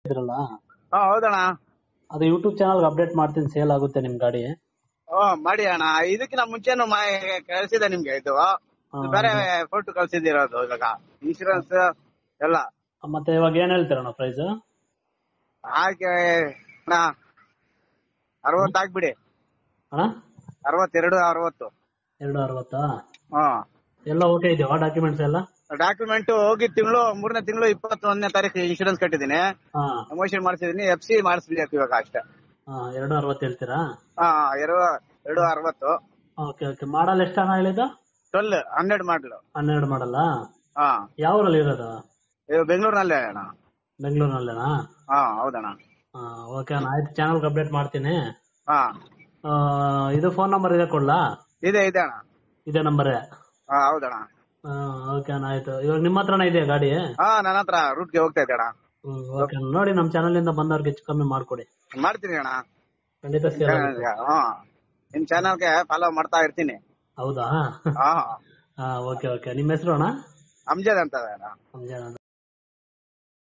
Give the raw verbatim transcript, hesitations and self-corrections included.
ಇದ್ರಲ್ಲ ಹಾ ಹೌದಣ್ಣ. ಅದು ಯೂಟ್ಯೂಬ್ ಚಾನಲ್ ಅಪ್ಡೇಟ್ ಮಾಡ್ತೀನಿ, ಸೇಲ್ ಆಗುತ್ತೆ ನಿಮ್ ಗಾಡಿ. ಹ್ಮ್ ಮಾಡಿ ಅಣ್ಣ. ಇದಕ್ಕಿಂತ ಮುಂಚೆನು ಕಳ್ಸಿದೆ ನಿಮ್ಗೆ ಇದು ಬೇರೆ ಫೋಟೋ ಕಳ್ಸಿದಿರೋದು ಇವಾಗ ಇನ್ಶೂರೆನ್ಸ್ ಎಲ್ಲ. ಮತ್ತೆ ಇವಾಗ ಏನ್ ಹೇಳ್ತೀರಣ್ಣ ಪ್ರೈಸ್? ಹಾಗೆ ಅಣ್ಣ ಅರವತ್ತು ಆಗ್ಬಿಡಿ ಅಣ್ಣ. ಅರವತ್ತೆರಡು ಅರವತ್ತು ಎರಡು ಅರವತ್ತಾ? ಹಾ ಎಲ್ಲ ಓಕೆ ಇದೆಯಾ ಡಾಕ್ಯುಮೆಂಟ್ಸ್ ಎಲ್ಲ? ಡಾಕ್ಯುಮೆಂಟ್ ಹೋಗಿ ತಿಂಗಳು ಮೂರನೇ ತಿಂಗಳು ಇಪ್ಪತ್ತೊಂದನೇ ತಾರೀಕು ಇನ್ಶೂರೆನ್ಸ್ ಕಟ್ಟಿದ್ದೀನಿ, ಹಾ ಪ್ರಮೋಷನ್ ಮಾಡಿಸಿದೀನಿ, ಎಫ್ ಸಿ ಮಾಡಿಸ್ಬೇಕು ಇವಾಗ ಅಷ್ಟೇ. ಹಾ ಎರಡು ಅರವತ್ತು ಹೇಳ್ತೀರಾ? ಹಾ ಎರಡು ಎರಡು ಅರವತ್ತು. Okay okay. ಮಾಡಲ್ ಎಷ್ಟು ಅಣ್ಣ ಹೇಳಿದ್ದು? ಟ್ವೆಲ್ ಹನ್ನೆರಡು ಮಾಡ್ಲು. ಹನ್ನೆರಡು ಮಾಡಲ್ಲ? ಹಾ ಯಾವ ಊರಲ್ಲಿ ಇರೋದು? ಇದು ಬೆಂಗಳೂರಿನಲ್ಲೇ ಅಣ್ಣ. ಬೆಂಗಳೂರಿನಲ್ಲೇನಾ? ಹಾ ಹೌದಣ್ಣ. ಹಾ ಓಕೆ ಅಣ್ಣ, ಆಯ್ತು ಚಾನಲ್ ಅಪ್ಡೇಟ್ ಮಾಡ್ತೀನಿ. ಹಾ ಆ, ಇದು ಫೋನ್ ನಂಬರ್ ಇದೆ ಕೊಡ್ಲಾ? ಇದೆ ಇದೆ ಅಣ್ಣ. ಇದೇ ನಂಬರೇ? ಹಾ ಹೌದಣ್ಣ. ಓಕೆ ಅಣ್ಣ ಆಯ್ತು. ಇವಾಗ ನಿಮ್ಮ ಹತ್ರನೇ ಇದೆಯಾ ಗಾಡಿ? ಹಾ ನನ್ನ ಹತ್ರ ರೂಟ್ಗೆ ಹೋಗ್ತಾ ಇದ್ದೆ ಅಣ್ಣ. ಹ್ಮ್ ಓಕೆ ನೋಡಿ, ನಮ್ ಚಾನಲ್ ಇಂದ ಬಂದವ್ರಿಗೆ ಹೆಚ್ಚು ಕಮ್ಮಿ ಮಾಡ್ಕೊಡಿ. ಮಾಡ್ತೀನಿ ಅಣ್ಣ. ಖಂಡಿತ ಸೇಲ್ ಆಗುತ್ತೆ. ಹಾ ನಿಮ್ ಚಾನಲ್ಗೆ ಫಾಲೋ ಮಾಡ್ತಾ ಇರ್ತೀನಿ. ಹೌದಾ? ಹಾ ಹಾ ಓಕೆ ಓಕೆ. ನಿಮ್ಮ ಹೆಸರು ಅಣ್ಣ? ಅಮ್ಜದ್ ಅಂತ ಅಣ್ಣ. ಅಂಜಾನ್.